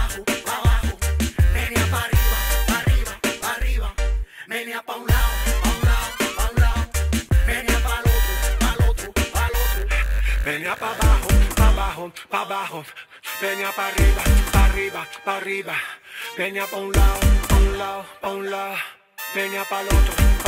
abajo, pa' abajo. Venía pa' arriba, pa' arriba, pa' arriba. Venía pa' un lado, pa' un lado, pa' un lado. Venía pa'l otro, pa'l otro, pa'l otro. Venía pa' abajo, pa' abajo, pa' abajo. Venía pa' arriba, pa' arriba, pa' arriba. Venía pa' un lado, pa' un lado, pa' un lado. Venía pa'l otro.